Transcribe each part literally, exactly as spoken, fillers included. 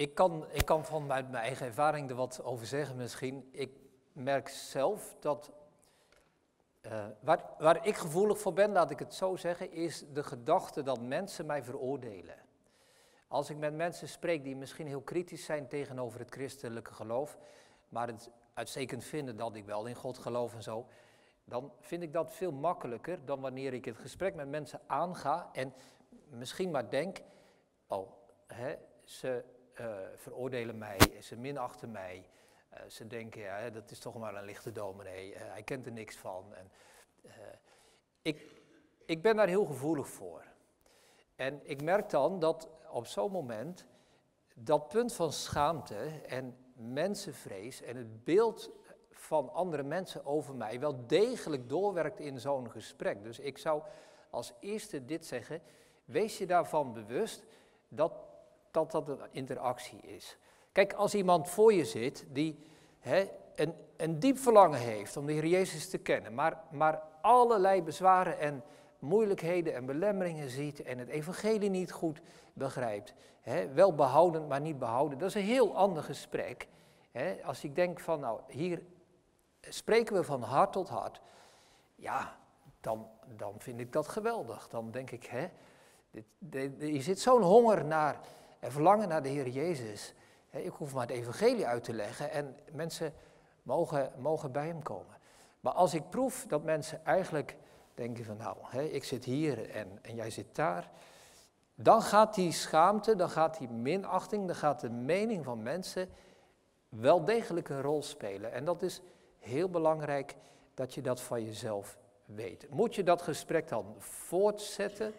ik kan, ik kan van uit mijn eigen ervaring er wat over zeggen misschien. Ik merk zelf dat, uh, waar, waar ik gevoelig voor ben, laat ik het zo zeggen, is de gedachte dat mensen mij veroordelen. Als ik met mensen spreek die misschien heel kritisch zijn tegenover het christelijke geloof, maar het uitstekend vinden dat ik wel in God geloof en zo, dan vind ik dat veel makkelijker dan wanneer ik het gesprek met mensen aanga en misschien maar denk, oh, hè, ze uh, veroordelen mij, ze minachten mij, uh, ze denken, ja, dat is toch maar een lichte dominee, uh, hij kent er niks van. En, uh, ik, ik ben daar heel gevoelig voor. En ik merk dan dat op zo'n moment dat punt van schaamte en mensenvrees en het beeld van andere mensen over mij wel degelijk doorwerkt in zo'n gesprek. Dus ik zou als eerste dit zeggen, wees je daarvan bewust dat dat, dat een interactie is. Kijk, als iemand voor je zit die hè, een, een diep verlangen heeft om de Heer Jezus te kennen, maar, maar allerlei bezwaren en moeilijkheden en belemmeringen ziet en het evangelie niet goed begrijpt, hè, wel behouden, maar niet behouden, dat is een heel ander gesprek. Hè. Als ik denk van, nou, hier spreken we van hart tot hart, ja, dan, dan vind ik dat geweldig. Dan denk ik, hè, dit, dit, je zit zo'n honger naar en verlangen naar de Heer Jezus. Hè, ik hoef maar het evangelie uit te leggen en mensen mogen, mogen bij hem komen. Maar als ik proef dat mensen eigenlijk denken van, nou, hè, ik zit hier en, en jij zit daar, dan gaat die schaamte, dan gaat die minachting, dan gaat de mening van mensen wel degelijk een rol spelen. En dat is heel belangrijk dat je dat van jezelf weet. Moet je dat gesprek dan voortzetten?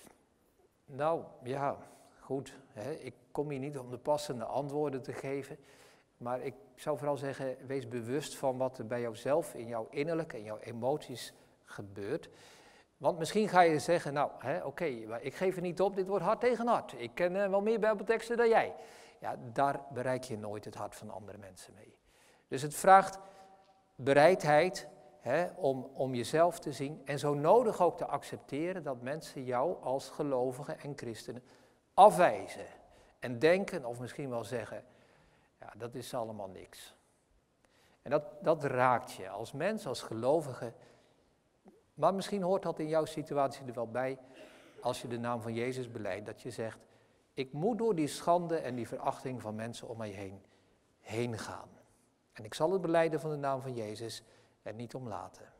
Nou, ja, goed. Hè, ik kom hier niet om de passende antwoorden te geven. Maar ik zou vooral zeggen, wees bewust van wat er bij jouzelf, in jouw innerlijk en jouw emoties gebeurt. Want misschien ga je zeggen, nou, oké, okay, ik geef er niet op, dit wordt hart tegen hart. Ik ken uh, wel meer bijbelteksten dan jij. Ja, daar bereik je nooit het hart van andere mensen mee. Dus het vraagt bereidheid hè, om, om jezelf te zien en zo nodig ook te accepteren dat mensen jou als gelovigen en christenen afwijzen. En denken of misschien wel zeggen, ja, dat is allemaal niks. En dat, dat raakt je als mens, als gelovige. Maar misschien hoort dat in jouw situatie er wel bij, als je de naam van Jezus belijdt, dat je zegt, ik moet door die schande en die verachting van mensen om mij heen, heen gaan. En ik zal het belijden van de naam van Jezus er niet om laten.